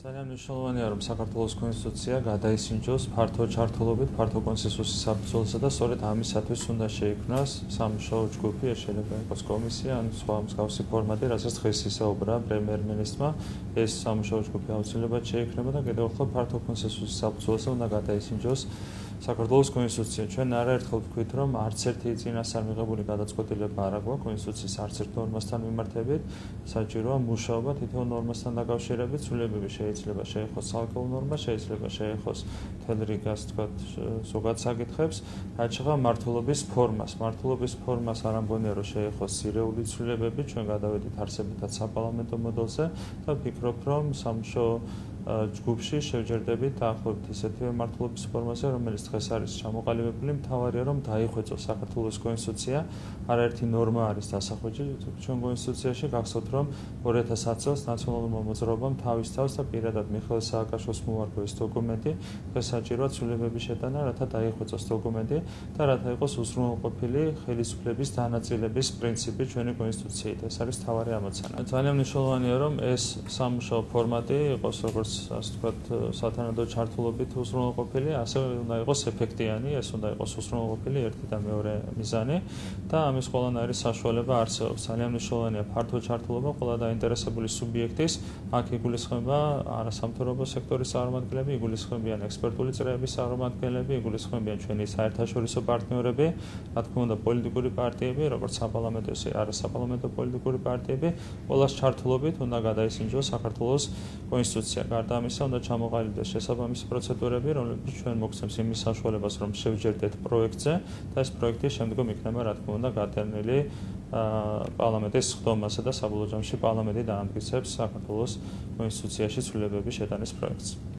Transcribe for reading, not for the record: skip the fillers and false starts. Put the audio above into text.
ძალიან მნიშვნელოვანია, რომ საქართველოს კონსტიტუცია გადაისინჯოს ფართო ჩართულობით, ფართო კონსენსუსის საფუძველზე და სწორედ ამისათვის უნდა შეიქმნას სამუშაო ჯგუფი, ეს შეიძლება იყოს კომისია ან სხვა მსგავსი ფორმატი, რასაც დღეს ისაუბრა პრემიერ-მინისტრმა. ეს სამუშაო ჯგუფი აუცილებლად შეიქმნება და კიდევ ერთხელ ფართო კონსენსუსის საფუძველზე უნდა გადაისინჯოს საქართველოს კონსტიტუცია. ჩვენ არაერთხელ ვთქვით, რომ არც ერთი წინასწარ მიღებული გადაწყვეტილება არ აქვს კონსტიტუციის არც ერთ ნორმასთან მიმართებით. საჭიროა მუშაობა თითოეულ ნორმასთან დაკავშირებით, ცვლილებები შეიძლება შეეხოს ცალკეულ ნორმას, შეიძლება შეეხოს მთელ რიგას, თქვათ, ზოგად საკითხებს, რაც შეეხება მმართველობის ფორმას. მმართველობის ფორმას არ ამგონია, რომ შეეხოს ძირეული ცვლილებები, ჩვენ გადავედით არსებითად საპარლამენტო მოდელზე და ვფიქრობ, რომ სამუშაო ჯგუფში შევჯერდებით დაახლოებით ისეთივე მმართველობის ფორმაზე, რომელიც დღეს არის ჩამოყალიბებული. მთავარია, რომ დაიხვეწოს საქართველოს კონსტიტუცია. არაერთი ნორმა არის დასახვეჭი ჩვენ კონსტიტუციაში. გახსოვთ, რომ 2010 წელს ნაციონალურმა მოძრაობამ თავის თავს და პირადად მიხეილ სააკაშვილს მოუარგო ეს დოკუმენტი. დღეს საჭიროა ცვლილებების შეტანა, რათა დაიხვეწოს დოკუმენტი და რათა იყოს უზრუნველყოფილი ხელისუფლების დანაწილების პრინციპი ჩვენი კონსტიტუციით. ეს არის მთავარი ამოცანა. ძალიან მნიშვნელოვანია, რომ ეს სამუშაო ფორმატი იყოს როგორც ასე ვთქვათ, სათანადო ჩართულობით უზრუნველყოფილი, ასევე უნდა იყოს ეფექტიანი, ეს უნდა იყოს უზრუნველყოფილი ერთი და მეორე მიზანი და ამის ყველანაირი საშუალება არსებობს. ძალიან მნიშვნელოვანია ფართო ჩართულობა ყველა დაინტერესებული სუბიექტის, აქ იგულისხმება არასამთავრობო სექტორის წარმომადგენლები, იგულისხმებიან ექსპერტული წრეების წარმომადგენლები, იგულისხმებიან ჩვენი საერთაშორისო პარტნიორები, რა თქმა უნდა, პოლიტიკური პარტიები, როგორც საპარლამენტო, ისე არასაპარლამენტო პოლიტიკური პარტიები, ყველას ჩართულობით უნდა გადაისინჯოს საქართველოს კონსტიტუცია. გარდა ამისა, უნდა ჩამოყალიბდეს შესაბამისი პროცედურები, რომლებიც ჩვენ მოგცემს იმის საშუალებას, რომ შევჯერდეთ პროექტზე და ეს პროექტი შემდგომ იქნება, რა თქმა უნდა, გადაყენილი პარლამენტის სხდომასა და საბოლოო ჯამში პარლამენტი დაამტკიცებს საქართველოს კონსტიტუციაში ცვლილებების შეტანის პროექტს.